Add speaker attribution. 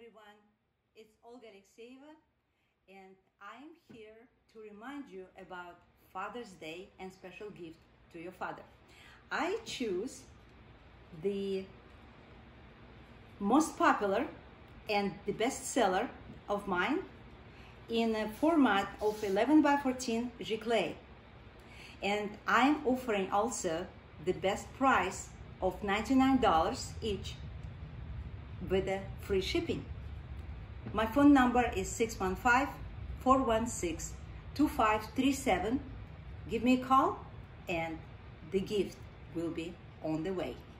Speaker 1: everyone, it's Olga Alexeyeva, and I'm here to remind you about Father's Day and special gift to your father. I choose the most popular and the best seller of mine in a format of 11 by 14 giclée, and I'm offering also the best price of $99 each with a free shipping. My phone number is 615-416-2537. Give me a call and the gift will be on the way.